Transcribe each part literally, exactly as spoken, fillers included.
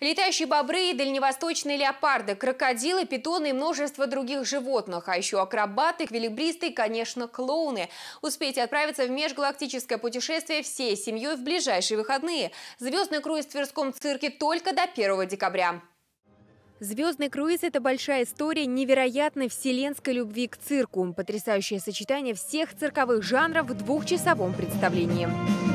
Летающие бобры, дальневосточные леопарды, крокодилы, питоны и множество других животных. А еще акробаты, эквилибристы и, конечно, клоуны. Успейте отправиться в межгалактическое путешествие всей семьей в ближайшие выходные. Звездный круиз в Тверском цирке только до первого декабря. Звездный круиз – это большая история невероятной вселенской любви к цирку. Потрясающее сочетание всех цирковых жанров в двухчасовом представлении.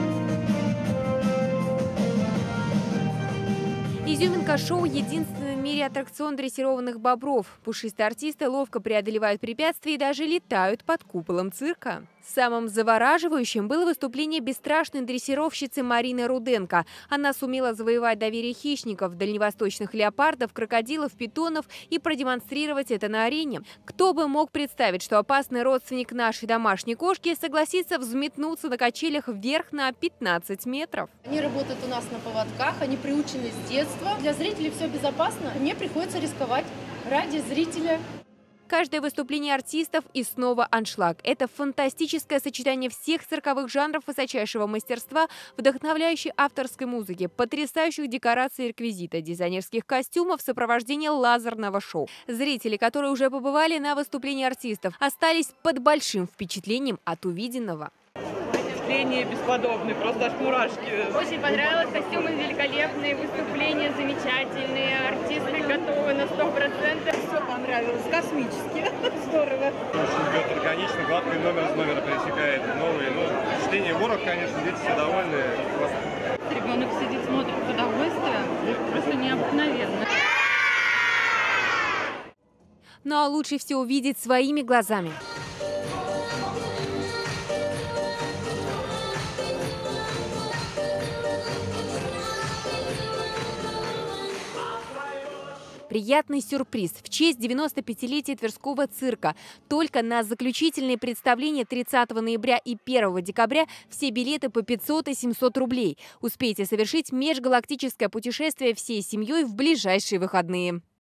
Изюминка шоу – единственный в мире аттракцион дрессированных бобров. Пушистые артисты ловко преодолевают препятствия и даже летают под куполом цирка. Самым завораживающим было выступление бесстрашной дрессировщицы Марины Руденко. Она сумела завоевать доверие хищников, дальневосточных леопардов, крокодилов, питонов и продемонстрировать это на арене. Кто бы мог представить, что опасный родственник нашей домашней кошки согласится взметнуться на качелях вверх на пятнадцать метров. Они работают у нас на поводках, они приучены с детства. Для зрителей все безопасно. Мне приходится рисковать ради зрителя. Каждое выступление артистов и снова аншлаг. Это фантастическое сочетание всех цирковых жанров высочайшего мастерства, вдохновляющей авторской музыки, потрясающих декораций и реквизита, дизайнерских костюмов в сопровождении лазерного шоу. Зрители, которые уже побывали на выступлении артистов, остались под большим впечатлением от увиденного. Впечатление бесподобное, просто аж мурашки. Очень понравилось, костюмы великолепные, выступления замечательные, артисты готовы на сто процентов. Все понравилось, космически, здорово. Очень идет органично, гладко и номер из номера пересекает, новые. Ну, впечатление ворог, конечно, дети все довольны. Ребенок сидит, смотрит с удовольствием, просто необыкновенно. Ну а лучше все увидеть своими глазами. Приятный сюрприз в честь девяностопятилетия Тверского цирка. Только на заключительные представления тридцатого ноября и первого декабря все билеты по пятьсот и семьсот рублей. Успейте совершить межгалактическое путешествие всей семьей в ближайшие выходные.